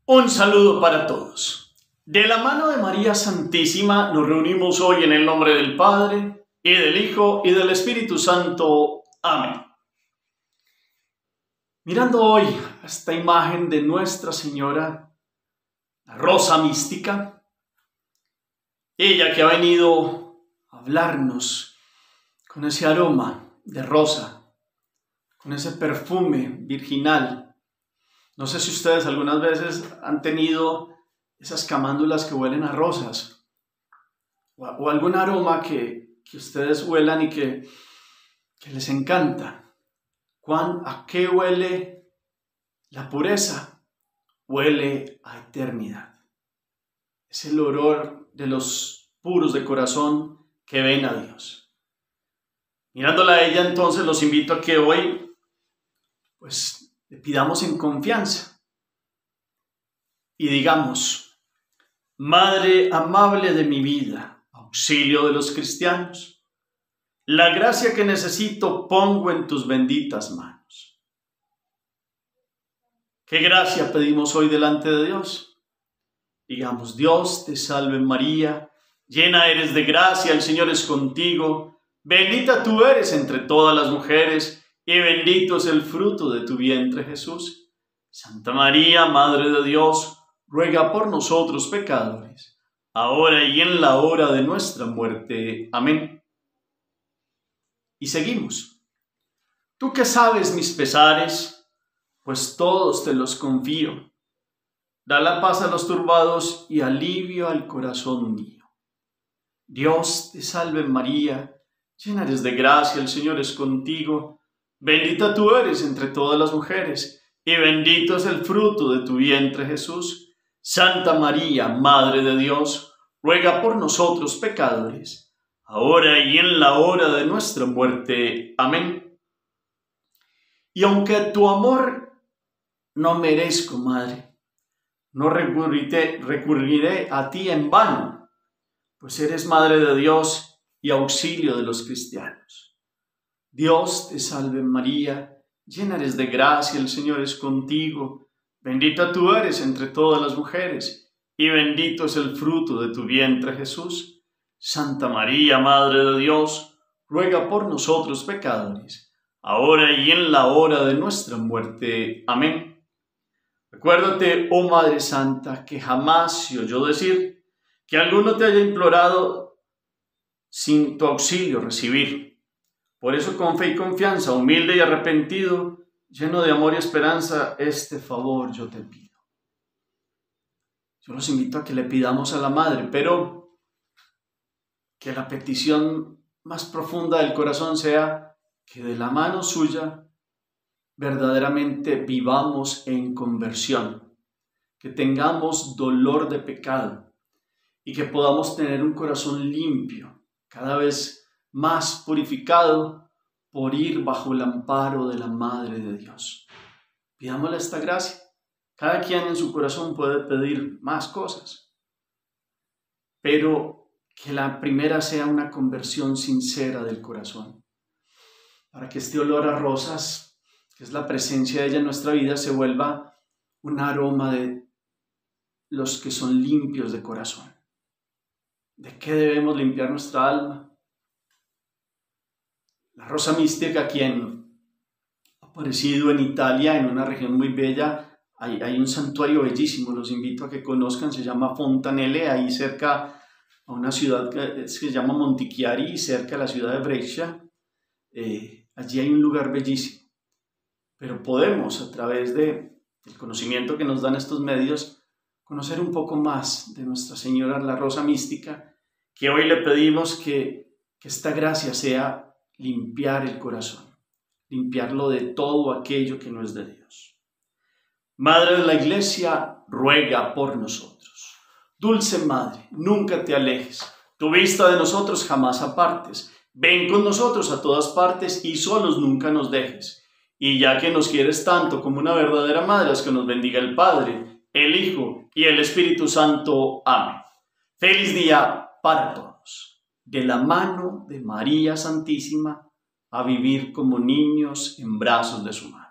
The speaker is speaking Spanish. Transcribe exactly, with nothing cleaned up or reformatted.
Un saludo para todos. De la mano de María Santísima nos reunimos hoy en el nombre del Padre, y del Hijo, y del Espíritu Santo. Amén. Mirando hoy esta imagen de Nuestra Señora, la rosa mística, ella que ha venido a hablarnos con ese aroma de rosa, con ese perfume virginal. No sé si ustedes algunas veces han tenido esas camándulas que huelen a rosas o, o algún aroma que, que ustedes huelan y que, que les encanta. ¿Cuán, ¿A qué huele la pureza? Huele a eternidad. Es el olor de los puros de corazón que ven a Dios. Mirándola a ella, entonces los invito a que hoy, pues, le pidamos en confianza y digamos: Madre amable de mi vida, auxilio de los cristianos, la gracia que necesito pongo en tus benditas manos. ¿Qué gracia pedimos hoy delante de Dios? Digamos: Dios te salve María, llena eres de gracia, el Señor es contigo, bendita tú eres entre todas las mujeres, y bendito es el fruto de tu vientre, Jesús. Santa María, Madre de Dios, ruega por nosotros pecadores, ahora y en la hora de nuestra muerte. Amén. Y seguimos. Tú que sabes mis pesares, pues todos te los confío. Da la paz a los turbados y alivio al corazón mío. Dios te salve María, llena eres de gracia, el Señor es contigo. Bendita tú eres entre todas las mujeres, y bendito es el fruto de tu vientre, Jesús. Santa María, Madre de Dios, ruega por nosotros pecadores, ahora y en la hora de nuestra muerte. Amén. Y aunque tu amor no merezco, Madre, no recurriré, recurriré a ti en vano, pues eres Madre de Dios y auxilio de los cristianos. Dios te salve María, llena eres de gracia, el Señor es contigo, bendita tú eres entre todas las mujeres, y bendito es el fruto de tu vientre, Jesús. Santa María, Madre de Dios, ruega por nosotros pecadores, ahora y en la hora de nuestra muerte. Amén. Recuérdate, oh Madre Santa, que jamás se oyó decir que alguno te haya implorado sin tu auxilio recibir. Por eso, con fe y confianza, humilde y arrepentido, lleno de amor y esperanza, este favor yo te pido. Yo los invito a que le pidamos a la Madre, pero que la petición más profunda del corazón sea que de la mano suya verdaderamente vivamos en conversión, que tengamos dolor de pecado y que podamos tener un corazón limpio, cada vez más purificado por ir bajo el amparo de la Madre de Dios. Pidámosle esta gracia. Cada quien en su corazón puede pedir más cosas, pero que la primera sea una conversión sincera del corazón, para que este olor a rosas, que es la presencia de ella en nuestra vida, se vuelva un aroma de los que son limpios de corazón. ¿De qué debemos limpiar nuestra alma? La rosa mística, quien ha aparecido en Italia, en una región muy bella, hay, hay un santuario bellísimo, los invito a que conozcan, se llama Fontanelle, ahí cerca a una ciudad que se llama Montichiari, cerca de la ciudad de Brescia. Eh, allí hay un lugar bellísimo, pero podemos, a través de, del conocimiento que nos dan estos medios, conocer un poco más de Nuestra Señora, la rosa mística, que hoy le pedimos que, que esta gracia sea limpiar el corazón, limpiarlo de todo aquello que no es de Dios. Madre de la Iglesia, ruega por nosotros. Dulce Madre, nunca te alejes, tu vista de nosotros jamás apartes. Ven con nosotros a todas partes y solos nunca nos dejes. Y ya que nos quieres tanto como una verdadera madre, haz que nos bendiga el Padre, el Hijo y el Espíritu Santo. Amén. Feliz día para todos. De la mano de María Santísima, a vivir como niños en brazos de su madre.